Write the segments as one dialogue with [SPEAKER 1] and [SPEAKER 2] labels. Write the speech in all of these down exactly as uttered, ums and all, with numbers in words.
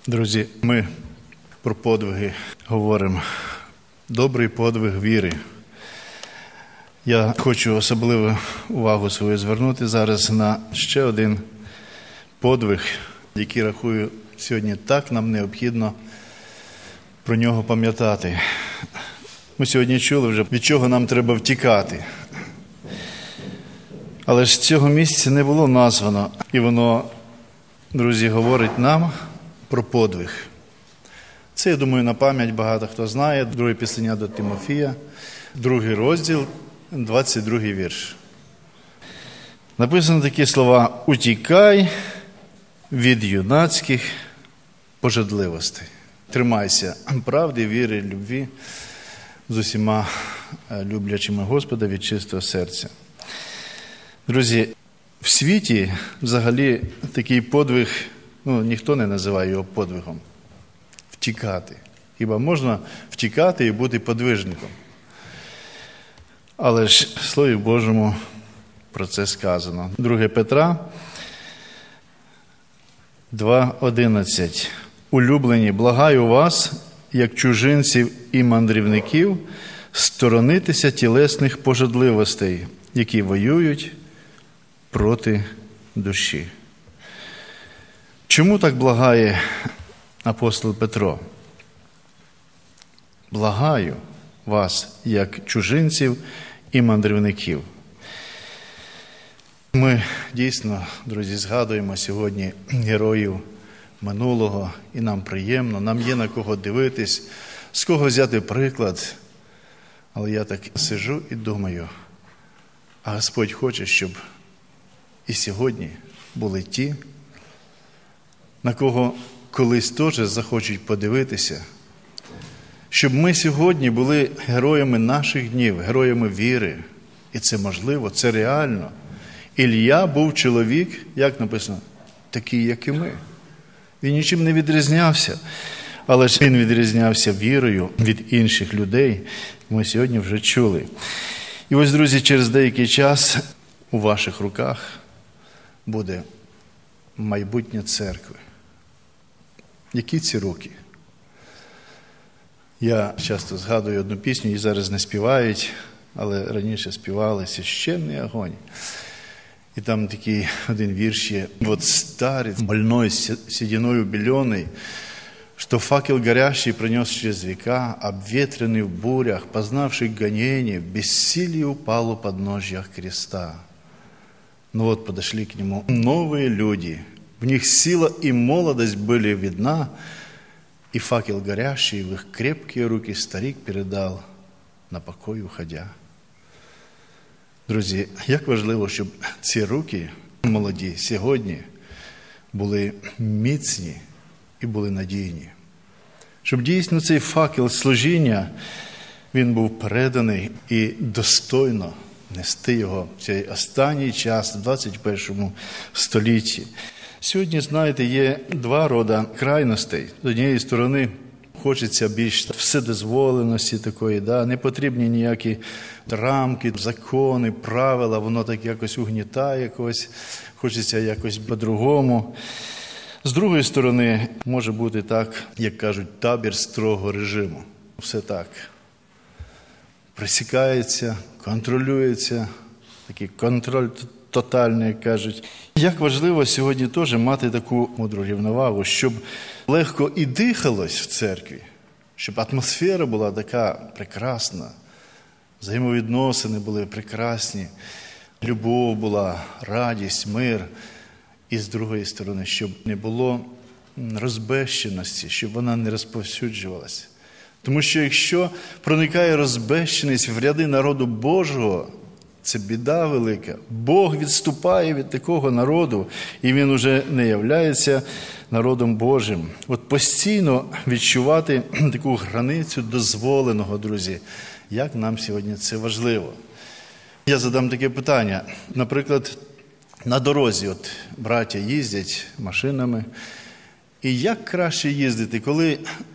[SPEAKER 1] Друзі, ми про подвиги говоримо. Добрий подвиг віри. Я хочу особливу увагу свою звернути зараз на ще один подвиг, який, рахую, сьогодні так нам необхідно про нього пам'ятати. Ми сьогодні чули вже, від чого нам треба втікати. Але ж цього місця не було названо, і воно, друзі, говорить нам про подвиг. Це, я думаю, на пам'ять багато хто знає. Друге післання до Тимофія, другий розділ, двадцять другий вірш. Написано такі слова: «Утікай від юнацьких пожадливостей». Тримайся правди, віри, любві з усіма люблячими Господа від чистого серця. Друзі, в світі взагалі такий подвиг, ну, ніхто не називає його подвигом. Втікати. Хіба можна втікати і бути подвижником? Але ж в Слові Божому про це сказано. Друге Петра два одинадцять. «Улюблені, благаю вас, як чужинців і мандрівників, сторонитися тілесних пожадливостей, які воюють проти душі». Чому так благає апостол Петро? «Благаю вас, як чужинців і мандрівників». Ми дійсно, друзі, згадуємо сьогодні героїв минулого, і нам приємно, нам є на кого дивитись, з кого взяти приклад. Але я так сиджу і думаю, а Господь хоче, щоб і сьогодні були ті, на кого колись теж захочуть подивитися, щоб ми сьогодні були героями наших днів, героями віри. І це можливо, це реально. Ілля був чоловік, як написано, такий, як і ми. Він нічим не відрізнявся, але ж він відрізнявся вірою від інших людей, ми сьогодні вже чули. І ось, друзі, через деякий час у ваших руках буде майбутнє церкви. Які ці руки? Я часто згадую одну пісню, її зараз не співають, але раніше співали «Священний огонь». И там такий один вірш є: «Вот старец, больной, сединою беленый, что факел горящий принес через века, обветренный в бурях, познавший гонение, в бессилии упал у подножья креста. Но вот подошли к нему новые люди, в них сила и молодость были видна, и факел горящий в их крепкие руки старик передал, на покой уходя». Друзі, як важливо, щоб ці руки молоді сьогодні були міцні і були надійні. Щоб дійсно цей факел служіння, він був переданий і достойно нести його в цей останній час, в двадцять першому столітті. Сьогодні, знаєте, є два роди крайностей. З однієї сторони, хочеться більш вседозволеності такої, да? Не потрібні ніякі рамки, закони, правила, воно так якось угнітає когось, хочеться якось по-другому. З другої сторони, може бути так, як кажуть, табір строгого режиму. Все так. Присікається, контролюється, такий контроль тотальний, як кажуть. Як важливо сьогодні теж мати таку мудру рівновагу, щоб легко і дихалось в церкві, щоб атмосфера була така прекрасна, взаємовідносини були прекрасні, любов була, радість, мир. І з другої сторони, щоб не було розбещеності, щоб вона не розповсюджувалася. Тому що якщо проникає розбещеність в ряди народу Божого, це біда велика. Бог відступає від такого народу, і він уже не являється народом Божим. От постійно відчувати таку границю дозволеного, друзі, як нам сьогодні це важливо. Я задам таке питання. Наприклад, на дорозі от браття їздять машинами. І як краще їздити, коли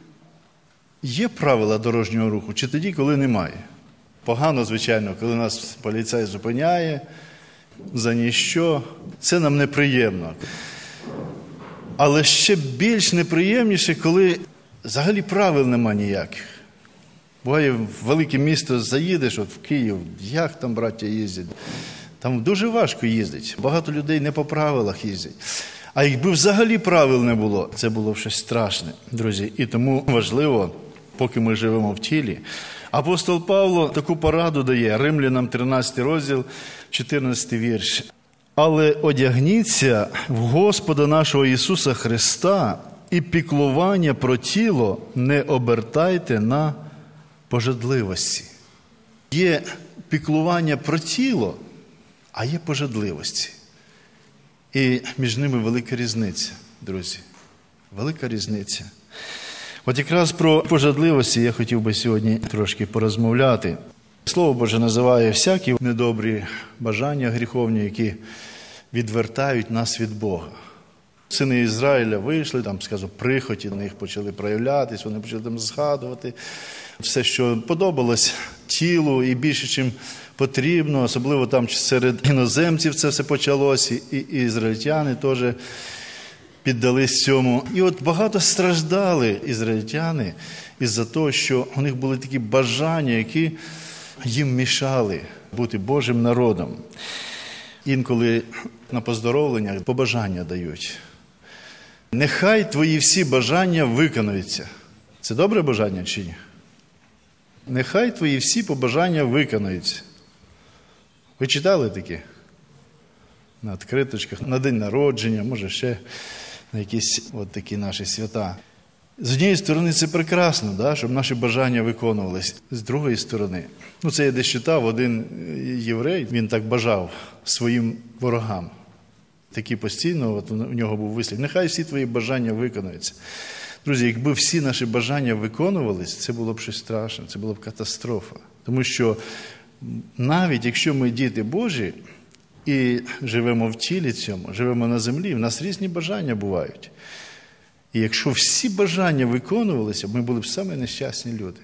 [SPEAKER 1] є правила дорожнього руху, чи тоді, коли немає? Погано, звичайно, коли нас поліцай зупиняє за ніщо. Це нам неприємно. Але ще більш неприємніше, коли взагалі правил нема ніяких. Буває, в велике місто заїдеш, от в Київ, як там браття їздять. Там дуже важко їздити. Багато людей не по правилах їздять. А якби взагалі правил не було, це було б щось страшне, друзі. І тому важливо, поки ми живемо в тілі. Апостол Павло таку пораду дає, Римлянам тринадцятий розділ, чотирнадцятий вірш. «Але одягніться в Господа нашого Ісуса Христа і піклування про тіло не обертайте на пожадливості». Є піклування про тіло, а є пожадливості. І між ними велика різниця, друзі. Велика різниця. От якраз про пожадливості я хотів би сьогодні трошки порозмовляти. Слово Боже називає всякі недобрі бажання гріховні, які відвертають нас від Бога. Сини Ізраїля вийшли, там, скажу, прихоті на них почали проявлятись, вони почали там згадувати все, що подобалось тілу і більше, чим потрібно, особливо там серед іноземців це все почалось, і, і ізраїльтяни теж піддались цьому. І от багато страждали ізраїльтяни із-за того, що у них були такі бажання, які їм мішали бути Божим народом. Інколи на поздоровлення побажання дають. Нехай твої всі бажання виконуються. Це добре бажання чи ні? Нехай твої всі побажання виконуються. Ви читали такі? На відкриточках, на день народження, може ще на якісь от такі наші свята. З однієї сторони це прекрасно, да, щоб наші бажання виконувалися. З другої сторони, ну це я десь читав, один єврей, він так бажав своїм ворогам. Такий постійно, от у нього був вислів, нехай всі твої бажання виконуються. Друзі, якби всі наші бажання виконувалися, це було б щось страшне, це була б катастрофа. Тому що навіть якщо ми діти Божі і живемо в тілі цьому, живемо на землі, в нас різні бажання бувають. І якщо всі бажання виконувалися, ми були б самі нещасні люди.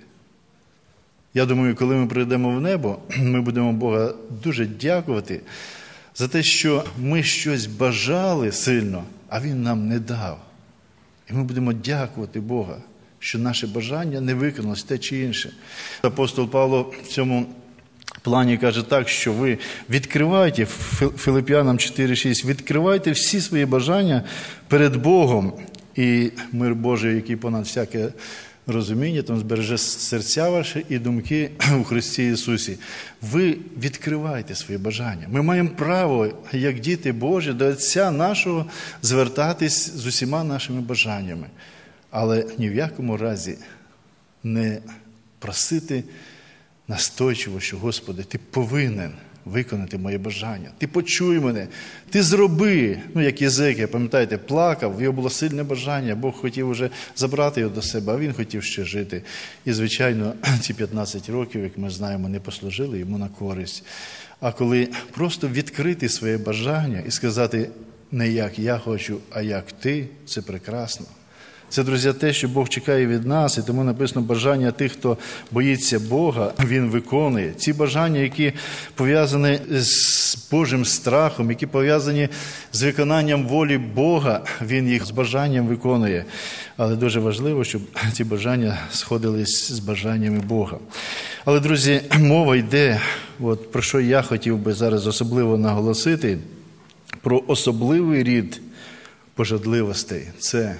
[SPEAKER 1] Я думаю, коли ми прийдемо в небо, ми будемо Бога дуже дякувати за те, що ми щось бажали сильно, а Він нам не дав. І ми будемо дякувати Бога, що наше бажання не виконалось те чи інше. Апостол Павло в цьому плані каже так, що ви відкривайте, Филип'янам чотири шість, відкривайте всі свої бажання перед Богом. І мир Божий, який понад всяке розуміння, там збереже серця ваші і думки у Христі Ісусі. Ви відкривайте свої бажання. Ми маємо право, як діти Божі, до Отця нашого звертатись з усіма нашими бажаннями. Але ні в якому разі не просити настойчиво, що, Господи, Ти повинен виконати моє бажання. Ти почуй мене, ти зроби. Ну, як Єзекія, пам'ятаєте, плакав, його було сильне бажання, Бог хотів уже забрати його до себе, а він хотів ще жити. І, звичайно, ці п'ятнадцять років, як ми знаємо, не послужили йому на користь. А коли просто відкрити своє бажання і сказати не як я хочу, а як ти, це прекрасно. Це, друзі, те, що Бог чекає від нас, і тому написано, бажання тих, хто боїться Бога, Він виконує. Ці бажання, які пов'язані з Божим страхом, які пов'язані з виконанням волі Бога, Він їх з бажанням виконує. Але дуже важливо, щоб ці бажання сходились з бажаннями Бога. Але, друзі, мова йде, от про що я хотів би зараз особливо наголосити, про особливий рід пожадливостей. Це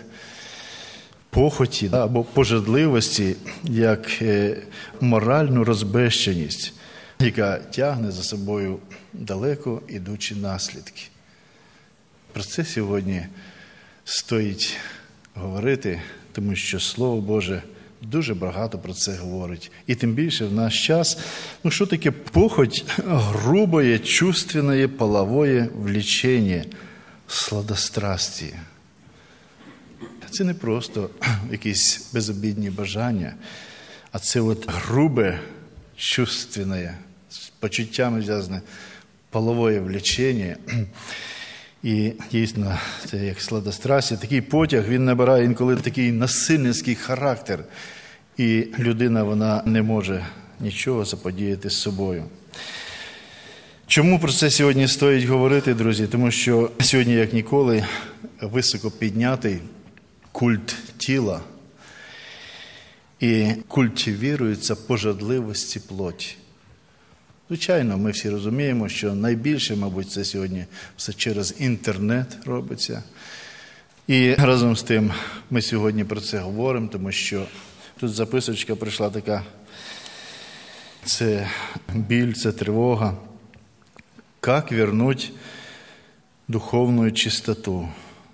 [SPEAKER 1] похоті або пожадливості, як моральну розбещеність, яка тягне за собою далеко ідучі наслідки. Про це сьогодні стоїть говорити, тому що Слово Боже дуже багато про це говорить. І тим більше в наш час, ну що таке похоть? Грубое, чувственное, половое влечение, сладострастие. Це не просто якісь безобідні бажання, а це от грубе, чувственне, з почуттями зв'язане, половое влечення. І дійсно, це як сладострастя. Такий потяг, він набирає інколи такий насильницький характер. І людина, вона не може нічого заподіяти з собою. Чому про це сьогодні стоїть говорити, друзі? Тому що сьогодні, як ніколи, високо піднятий культ тіла і культивірується пожадливості плоті. Звичайно, ми всі розуміємо, що найбільше, мабуть, це сьогодні все через інтернет робиться. І разом з тим ми сьогодні про це говоримо, тому що тут записочка прийшла така, це біль, це тривога. Как вернуть духовную чистоту?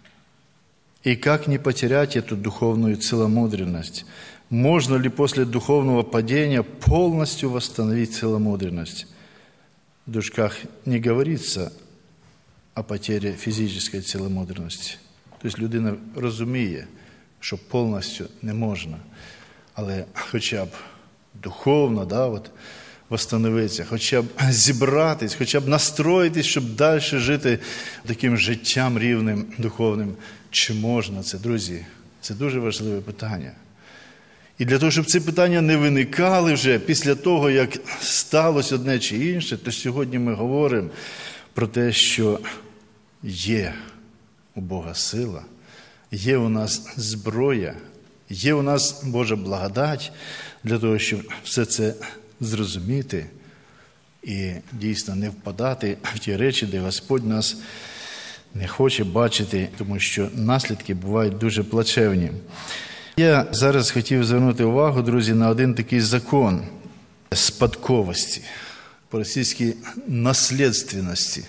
[SPEAKER 1] И как не потерять эту духовную целомудренность? Можно ли после духовного падения полностью восстановить целомудренность? В дужках не говорится о потере фізичної целомудренности. Тобто людина розуміє, що повністю не можна, але хоча б духовно, да, от, восстановитися, хоча б зібратись, хоча б настроїтись, щоб далі жити таким життям рівним, духовним. Чи можна це, друзі? Це дуже важливе питання. І для того, щоб ці питання не виникали вже після того, як сталося одне чи інше, то сьогодні ми говоримо про те, що є у Бога сила, є у нас зброя, є у нас Божа благодать для того, щоб все це зрозуміти і дійсно не впадати в ті речі, де Господь нас не хоче бачити, тому що наслідки бувають дуже плачевні. Я зараз хотів звернути увагу, друзі, на один такий закон спадковості, по-російськи наслідственності.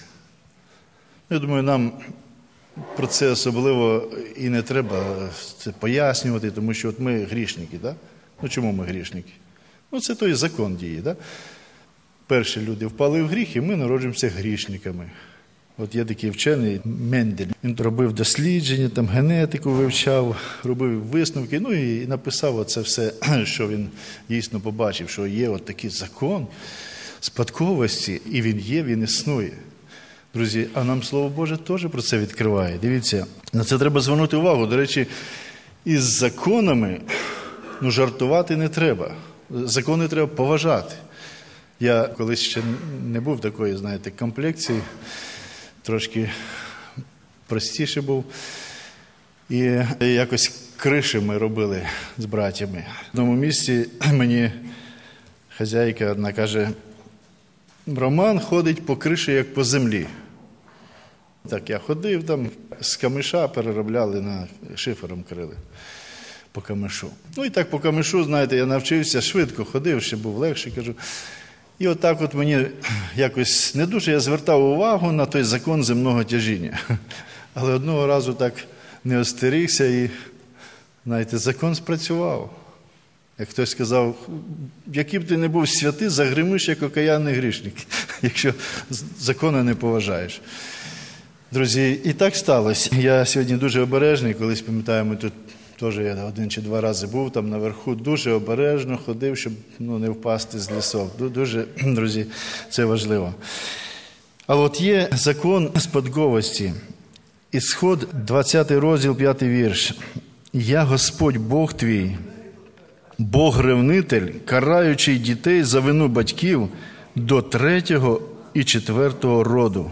[SPEAKER 1] Я думаю, нам про це особливо і не треба це пояснювати, тому що от ми грішники, да? Ну чому ми грішники? Ну це той закон діє, да? Перші люди впали в гріх, і ми народжуємося грішниками. От є такий вчений Мендель, він робив дослідження, там генетику вивчав, робив висновки, ну і написав оце все, що він дійсно побачив, що є от такий закон спадковості, і він є, він існує. Друзі, а нам Слово Боже теж про це відкриває. Дивіться, на це треба звернути увагу. До речі, із законами ну, жартувати не треба. Закони треба поважати. Я колись ще не був такої, знаєте, комплекції, трошки простіше був. І якось криші ми робили з братями. В одному місці мені хазяйка одна каже, Роман ходить по криші, як по землі. Так, я ходив там, з камиша переробляли, на шифером крили по камишу. Ну і так по камишу, знаєте, я навчився, швидко ходив, ще був легший, кажу. І отак от мені якось не дуже я звертав увагу на той закон земного тяжіння. Але одного разу так не остерігся і, знаєте, закон спрацював. Як хтось сказав, який б ти не був святий, загримиш, як окаянний грішник, якщо закони не поважаєш. Друзі, і так сталося. Я сьогодні дуже обережний, колись, пам'ятаю, ми тут теж я один чи два рази був там наверху, дуже обережно ходив, щоб ну, не впасти з лісок. Дуже, друзі, це важливо. А от є закон спадковості. Ісход, двадцятий розділ, п'ятий вірш. «Я Господь Бог твій, Бог-ревнитель, караючий дітей за вину батьків до третього і четвертого роду».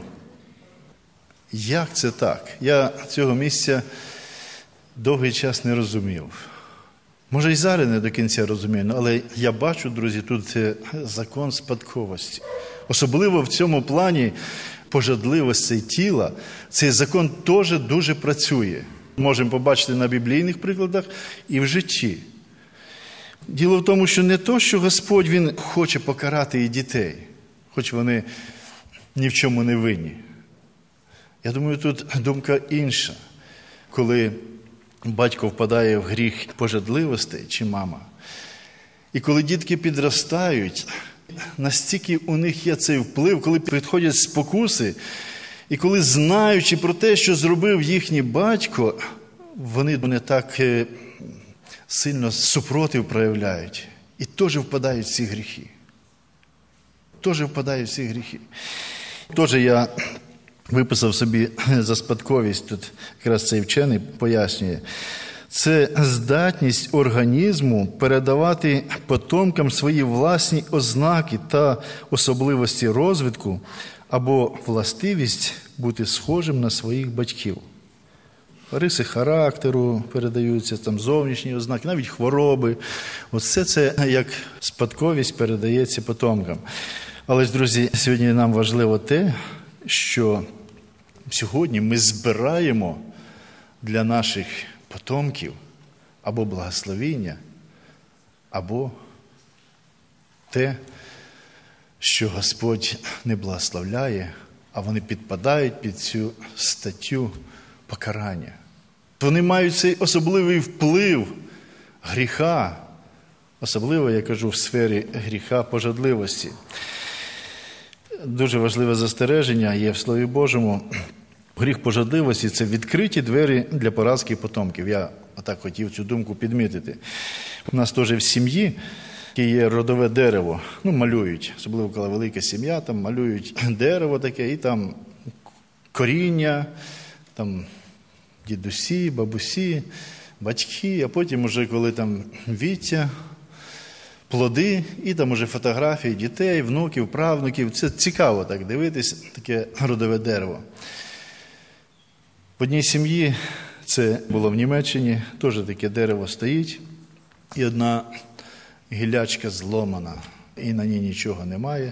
[SPEAKER 1] Як це так? Я цього місця довгий час не розумів. Може, і зараз не до кінця розумію, але я бачу, друзі, тут закон спадковості. Особливо в цьому плані пожадливості тіла, цей закон теж дуже працює. Можемо побачити на біблійних прикладах і в житті. Діло в тому, що не то, що Господь, Він хоче покарати і дітей, хоч вони ні в чому не винні. Я думаю, тут думка інша. Коли батько впадає в гріх пожадливостей, чи мама, і коли дітки підростають, настільки у них є цей вплив, коли підходять спокуси, і коли, знаючи про те, що зробив їхній батько, вони не так сильно супротив проявляють. І теж впадають в ці гріхи. Теж впадають в ці гріхи. Теж я виписав собі за спадковість, тут якраз цей вчений пояснює. Це здатність організму передавати потомкам свої власні ознаки та особливості розвитку, або властивість бути схожим на своїх батьків. Риси характеру передаються, там зовнішні ознаки, навіть хвороби. Оце це як спадковість передається потомкам. Але ж, друзі, сьогодні нам важливо те, що сьогодні ми збираємо для наших потомків або благословіння, або те, що Господь не благословляє, а вони підпадають під цю статтю покарання. Вони мають цей особливий вплив гріха, особливо, я кажу, в сфері гріха пожадливості. Дуже важливе застереження є в Слові Божому. Гріх пожадливості – це відкриті двері для поразки потомків. Я отак хотів цю думку підмітити. У нас теж в сім'ї є родове дерево. Ну, малюють, особливо коли велика сім'я, там малюють дерево таке, і там коріння, там дідусі, бабусі, батьки, а потім уже коли там віття, плоди, і там уже фотографії дітей, внуків, правнуків. Це цікаво так дивитись, таке родове дерево. В одній сім'ї, це було в Німеччині, теж таке дерево стоїть, і одна гілячка зломана, і на ній нічого немає.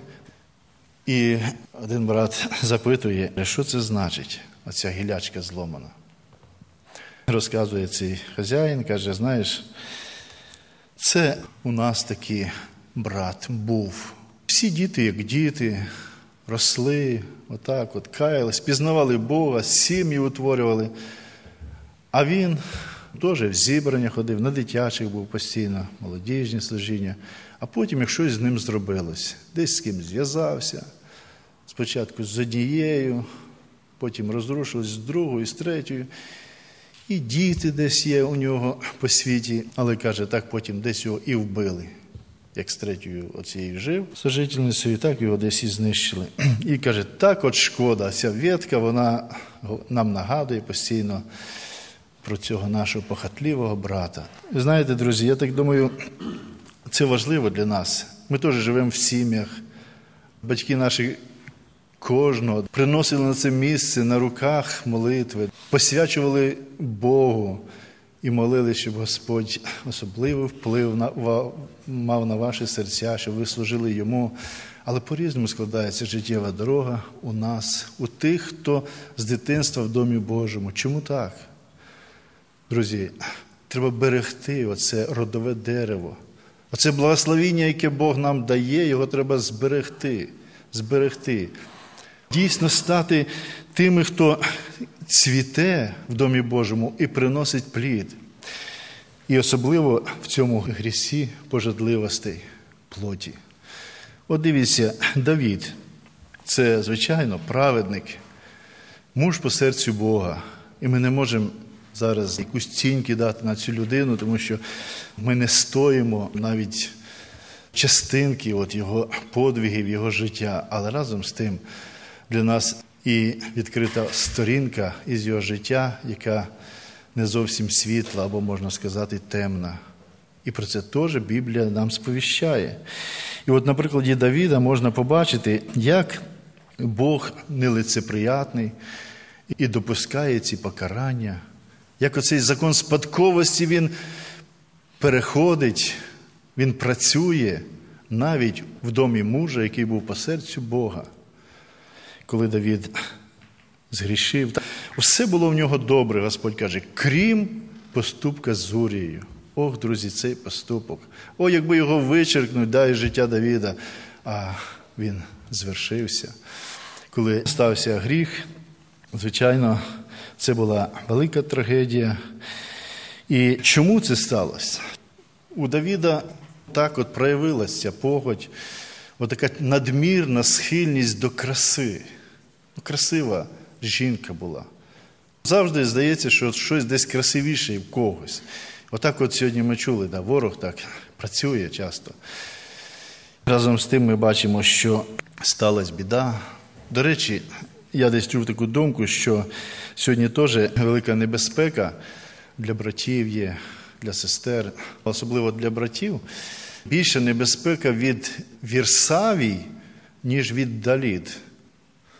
[SPEAKER 1] І один брат запитує, що це значить, оця гілячка зломана. Розказує цей хазяїн, каже, знаєш, це у нас такий брат був. Всі діти, як діти, росли, отак от, каялись, пізнавали Бога, сім'ї утворювали. А він теж в зібрання ходив, на дитячих був постійно, молодіжні служіння. А потім, як щось з ним зробилось, десь з ким зв'язався, спочатку з однією, потім розрушилось з другою, з третьою. І діти десь є у нього по світі, але, каже, так потім десь його і вбили. Як з третьою оцією жив сожительницею, так його десь і знищили. І, каже, так от шкода, ця ветка, вона нам нагадує постійно про цього нашого похотливого брата. І знаєте, друзі, я так думаю, це важливо для нас. Ми теж живемо в сім'ях. Батьки наші кожного приносили на це місце на руках молитви, посвячували Богу і молили, щоб Господь особливий вплив на, мав на ваші серця, щоб ви служили Йому. Але по-різному складається життєва дорога у нас, у тих, хто з дитинства в Домі Божому. Чому так? Друзі, треба берегти оце родове дерево. Оце благословіння, яке Бог нам дає, його треба зберегти. Зберегти. Дійсно стати тими, хто цвіте в Домі Божому і приносить плід. І особливо в цьому грісі пожадливостей плоті. От дивіться, Давид – це, звичайно, праведник, муж по серцю Бога. І ми не можемо зараз якусь цінь кидати на цю людину, тому що ми не стоїмо навіть частинки от його подвигів, його життя. Але разом з тим для нас і відкрита сторінка із його життя, яка не зовсім світла, або, можна сказати, темна. І про це теж Біблія нам сповіщає. І от на прикладі Давида можна побачити, як Бог нелицеприятний і допускає ці покарання, як оцей закон спадковості він переходить, він працює навіть в домі мужа, який був по серцю Бога. Коли Давид згрішив, все було в нього добре, Господь каже, крім поступка з Урією. Ох, друзі, цей поступок. О, якби його вичеркнуть, да, із життя Давида. А він звершився. Коли стався гріх, звичайно, це була велика трагедія. І чому це сталося? У Давида так от проявилася ця похоть, отака надмірна схильність до краси. Красива жінка була. Завжди здається, що щось десь красивіше в когось. Отак от сьогодні ми чули, да, ворог так працює часто. Разом з тим ми бачимо, що сталася біда. До речі, я десь чув таку думку, що сьогодні теж велика небезпека для братів є, для сестер, особливо для братів. Більша небезпека від Вірсавій, ніж від Далід.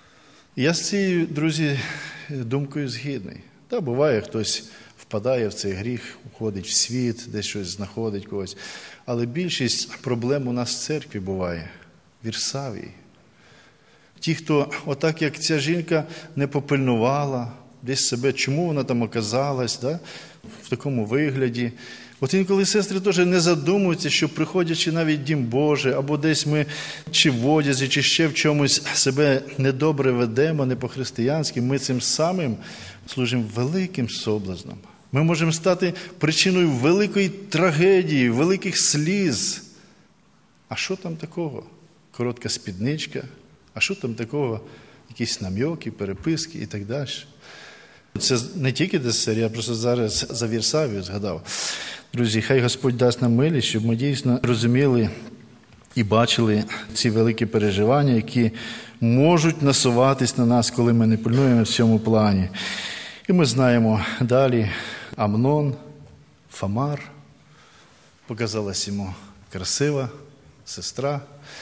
[SPEAKER 1] Я з цією, друзі, думкою згідний. Та буває, хтось впадає в цей гріх, уходить в світ, десь щось знаходить когось. Але більшість проблем у нас в церкві буває, в Ірсавії. Ті, хто, отак як ця жінка не попильнувала десь себе, чому вона там оказалась, да? В такому вигляді. От інколи сестри теж не задумуються, що приходячи навіть в Дім Божий, або десь ми чи в одязі, чи ще в чомусь себе недобре ведемо, не по-християнськи, ми цим самим служимо великим соблазном. Ми можемо стати причиною великої трагедії, великих сліз. А що там такого? Коротка спідничка. А що там такого? Якісь намьоки, переписки і так далі. Це не тільки десер, я просто зараз за Вірсавію згадав. Друзі, хай Господь дасть нам милість, щоб ми дійсно розуміли і бачили ці великі переживання, які можуть насуватись на нас, коли ми не пильнуємо в цьому плані. І ми знаємо далі Амнон, Фамар, показалась йому красива сестра,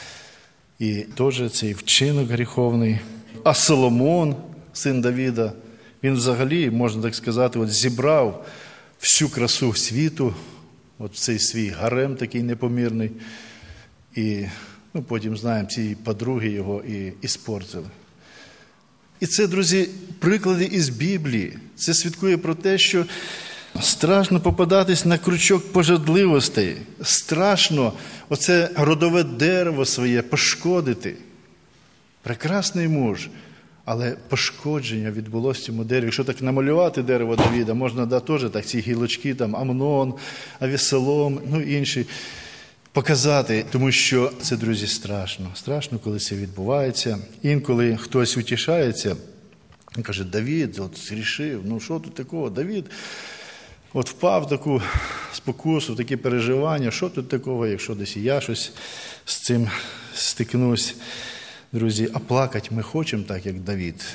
[SPEAKER 1] і теж цей вчинок гріховний. А Соломон, син Давіда, він взагалі, можна так сказати, от зібрав всю красу світу, от цей свій гарем такий непомірний. І ну, потім, знаємо, ці подруги його і іспортили. І це, друзі, приклади із Біблії. Це свідкує про те, що страшно попадатись на крючок пожадливостей. Страшно оце родове дерево своє пошкодити. Прекрасний муж, але пошкодження відбулося в цьому дереві. Якщо так намалювати дерево Давіда, можна да, теж так ці гілочки, там Амнон, Авесолом, ну інші, показати. Тому що це, друзі, страшно. Страшно, коли це відбувається. Інколи хтось утішається, він каже, Давід от зрішив, ну що тут такого? Давід от впав в таку спокусу, в такі переживання, що тут такого, якщо десь і я щось з цим стикнусь. Друзі, а плакати ми хочемо так, як Давид.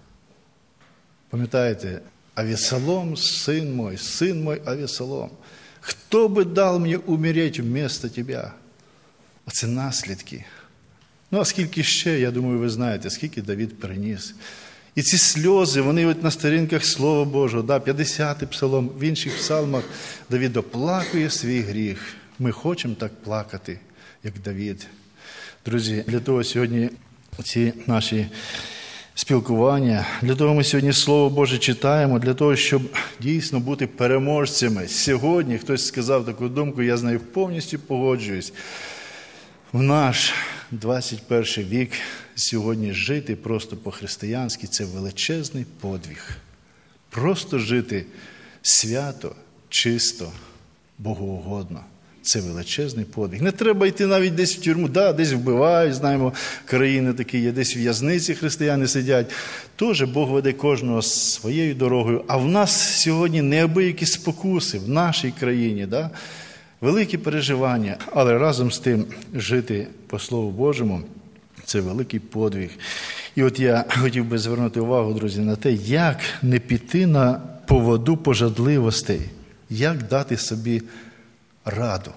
[SPEAKER 1] Пам'ятаєте, Авесолом, сын мой, сын мой Авесолом, хто би дав мені умереть вместо тебе? Оце наслідки. Ну, а скільки ще, я думаю, ви знаєте, скільки Давид переніс. І ці сльози, вони от на сторінках Слова Божого, да, п'ятдесятий псалом, в інших псалмах Давид оплакує свій гріх. Ми хочемо так плакати, як Давид. Друзі, для того сьогодні ці наші спілкування, для того ми сьогодні Слово Боже читаємо, для того, щоб дійсно бути переможцями. Сьогодні хтось сказав таку думку, я з нею повністю погоджуюсь. В наш двадцять перший вік сьогодні жити просто по-християнськи – це величезний подвиг. Просто жити свято, чисто, богоугодно. Це величезний подвиг. Не треба йти навіть десь в тюрму. Да, десь вбивають, знаємо, країни такі є, десь в в'язниці християни сидять. Теж Бог веде кожного своєю дорогою. А в нас сьогодні неабиякі спокуси в нашій країні. Да? Великі переживання. Але разом з тим жити по Слову Божому – це великий подвиг. І от я хотів би звернути увагу, друзі, на те, як не піти на поводу пожадливостей, як дати собі раду.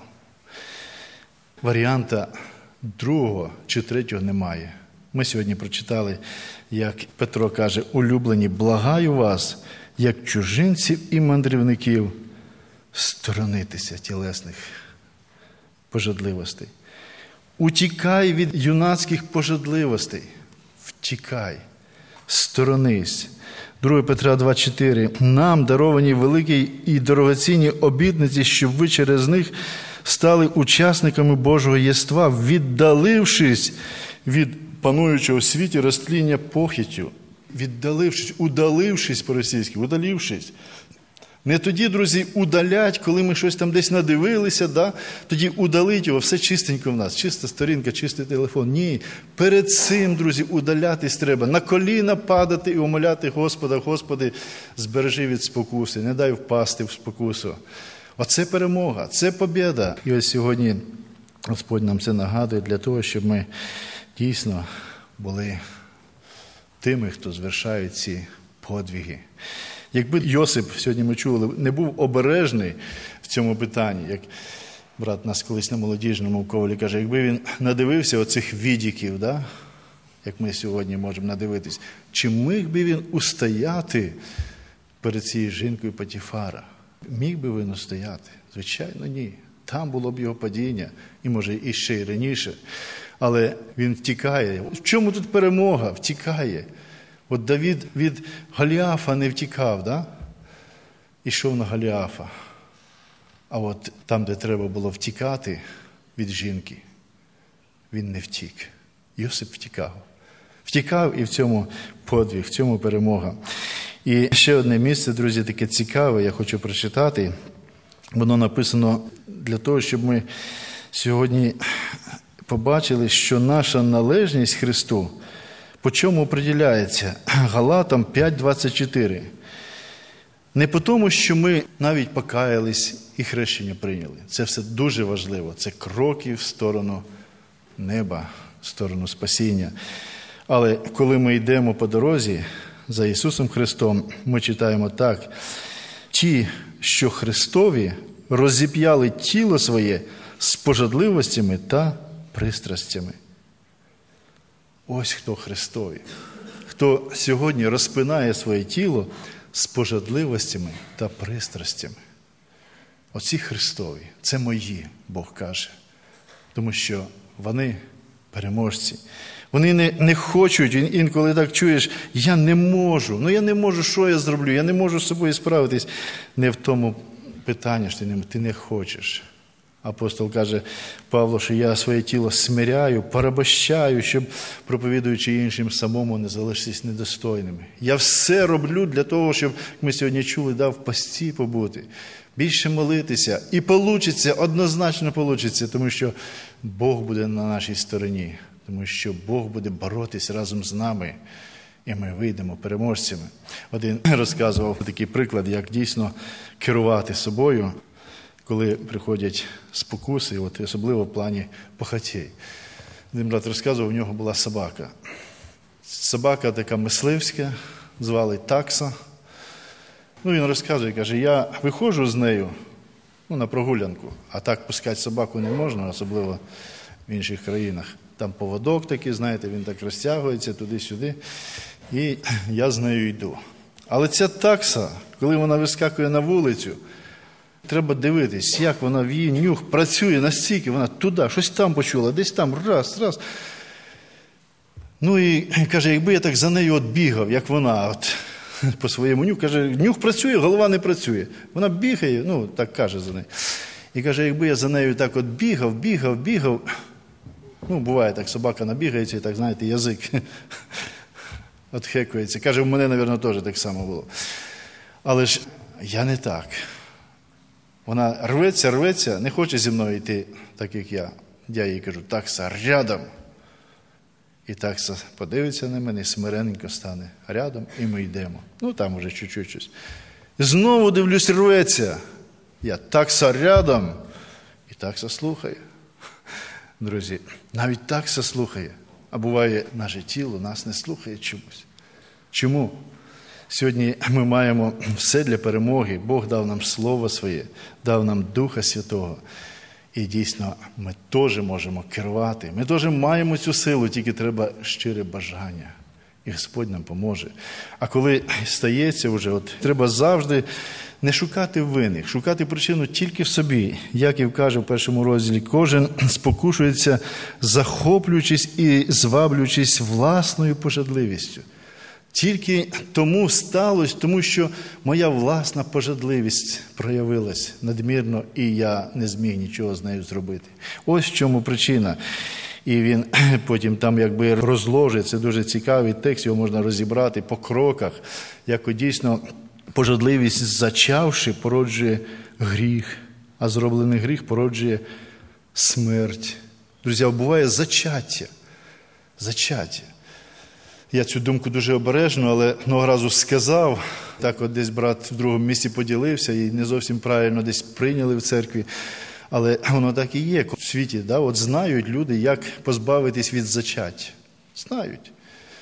[SPEAKER 1] Варіанта другого чи третього немає. Ми сьогодні прочитали, як Петро каже, улюблені, благаю вас, як чужинців і мандрівників, сторонитися тілесних пожадливостей. Утікай від юнацьких пожадливостей. Втікай. Сторонись. друге Петра два чотири. Нам даровані великі і дорогоцінні обітниці, щоб ви через них стали учасниками Божого єства, віддалившись від пануючого в світі розтління похитю. Віддалившись, удалившись по-російськи, удалившись. Не тоді, друзі, удалять, коли ми щось там десь надивилися, да? Тоді удалить його, все чистенько в нас, чиста сторінка, чистий телефон. Ні, перед цим, друзі, удалятись треба, на коліна падати і умоляти Господа, Господи, збережи від спокуси, не дай впасти в спокусу. Оце перемога, це побєда. І ось сьогодні Господь нам це нагадує для того, щоб ми дійсно були тими, хто звершає ці подвиги. Якби Йосип, сьогодні ми чули, не був обережний в цьому питанні, як брат нас колись на молодіжному ковалі каже, якби він надивився оцих відіків, да? як ми сьогодні можемо надивитись. Чи міг би він устояти перед цією жінкою Потіфара? Міг би він устояти? Звичайно, ні. Там було б його падіння, і може і ще й раніше. Але він втікає. В чому тут перемога? Втікає. От Давид від Голіафа не втікав, да? Ішов на Голіафа. А от там, де треба було втікати від жінки, він не втік. Йосип втікав. Втікав, і в цьому подвиг, в цьому перемога. І ще одне місце, друзі, таке цікаве, я хочу прочитати. Воно написано для того, щоб ми сьогодні побачили, що наша належність Христу по чому определяється? Галатам п'ять двадцять чотири. Не по тому, що ми навіть покаялись і хрещення прийняли. Це все дуже важливо. Це кроки в сторону неба, в сторону спасіння. Але коли ми йдемо по дорозі за Ісусом Христом, ми читаємо так. Ті, що Христові, розіп'яли тіло своє з пожадливостями та пристрастями. Ось хто Христові. Хто сьогодні розпинає своє тіло з пожадливостями та пристрастями. Оці Христові. Це мої, Бог каже. Тому що вони переможці. Вони не, не хочуть, інколи так чуєш, я не можу, ну я не можу, що я зроблю, я не можу з собою справитись. Не в тому питанні, що ти не, ти не хочеш. Апостол каже Павло, що я своє тіло смиряю, порабощаю, щоб, проповідуючи іншим, самому не залишитись недостойними. Я все роблю для того, щоб, як ми сьогодні чули, да, в пості побути, більше молитися. І получиться, однозначно получиться, тому що Бог буде на нашій стороні. Тому що Бог буде боротись разом з нами, і ми вийдемо переможцями. Один розказував такий приклад, як дійсно керувати собою, коли приходять спокуси, от особливо в плані похотей. Один брат розказував, у нього була собака. Собака така мисливська, звали Такса. Ну, він розказує, каже, я виходжу з нею ну, на прогулянку, а так пускати собаку не можна, особливо в інших країнах. Там поводок такий, знаєте, він так розтягується туди-сюди, і я з нею йду. Але ця такса, коли вона вискакує на вулицю, треба дивитись, як вона в її нюх працює настільки, вона туди, щось там почула, десь там, раз, раз. Ну і каже, якби я так за нею от бігав, як вона, от, по своєму нюху, каже, нюх працює, голова не працює. Вона бігає, ну, так каже за нею. І каже, якби я за нею так от бігав, бігав, бігав, ну, буває так, собака набігається і так, знаєте, язик отхекується. Каже, в мене, мабуть, теж так само було. Але ж я не так. Вона рветься, рветься, не хоче зі мною йти, так як я. Я їй кажу, такса, рядом. І такса подивиться на мене, смирененько стане рядом, і ми йдемо. Ну, там уже чуть-чуть щось. Знову дивлюсь, рветься. Я такса рядом. І такса слухає. Друзі, навіть такса слухає, а буває, наше тіло нас не слухає чомусь. Чому? Сьогодні ми маємо все для перемоги. Бог дав нам Слово Своє, дав нам Духа Святого. І дійсно, ми теж можемо керувати. Ми теж маємо цю силу, тільки треба щире бажання. І Господь нам поможе. А коли стається вже, от, треба завжди не шукати винних, шукати причину тільки в собі. Яків каже в першому розділі, кожен спокушується, захоплюючись і зваблюючись власною пожадливістю. Тільки тому сталося, тому що моя власна пожадливість проявилась надмірно, і я не зміг нічого з нею зробити. Ось в чому причина. І він потім там якби розложить, це дуже цікавий текст, його можна розібрати по кроках, як дійсно пожадливість, зачавши, породжує гріх, а зроблений гріх породжує смерть. Друзі, буває зачаття. Зачаття. Я цю думку дуже обережно, але одного разу сказав, так от десь брат в другому місці поділився і не зовсім правильно десь прийняли в церкві. Але воно так і є в світі. Да? От знають люди, як позбавитись від зачаття. Знають.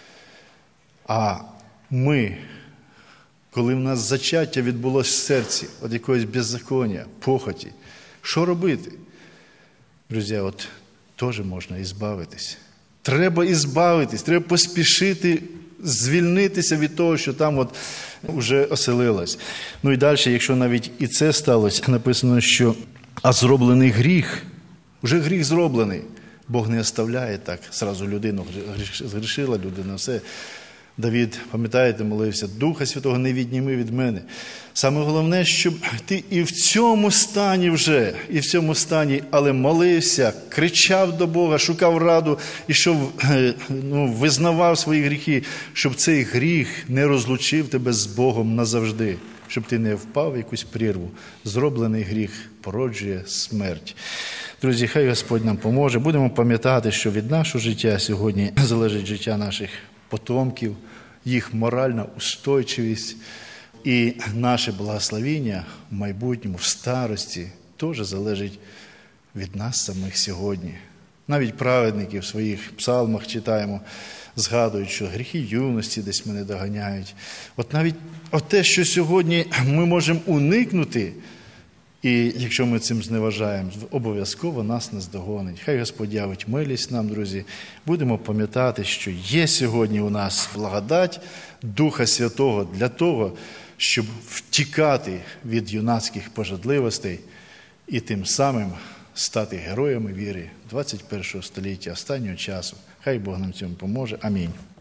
[SPEAKER 1] А ми, коли в нас зачаття відбулося в серці, від якогось беззаконня, похоті, що робити? Друзі, от теж можна ізбавитись. Треба ізбавитись, треба поспішити звільнитися від того, що там от вже оселилось. Ну і далі, якщо навіть і це сталося, написано, що а зроблений гріх, вже гріх зроблений. Бог не оставляє так, зразу людину згрішила, людина все. Давид, пам'ятаєте, молився, Духа Святого не відніми від мене. Саме головне, щоб ти і в цьому стані вже, і в цьому стані, але молився, кричав до Бога, шукав раду, і щоб ну, визнавав свої гріхи, щоб цей гріх не розлучив тебе з Богом назавжди, щоб ти не впав в якусь прірву. Зроблений гріх породжує смерть. Друзі, хай Господь нам поможе. Будемо пам'ятати, що від нашого життя сьогодні залежить життя наших потомків, їх моральна устойчивість і наше благословіння в майбутньому, в старості, теж залежить від нас самих сьогодні. Навіть праведники в своїх псалмах читаємо, згадують, що гріхи юності десь мене доганяють. От навіть от те, що сьогодні ми можемо уникнути, і якщо ми цим зневажаємо, обов'язково нас наздогонить. Хай Господь явить милість нам, друзі. Будемо пам'ятати, що є сьогодні у нас благодать Духа Святого для того, щоб втікати від юнацьких пожадливостей і тим самим стати героями віри двадцять першого століття, останнього часу. Хай Бог нам цьому поможе. Амінь.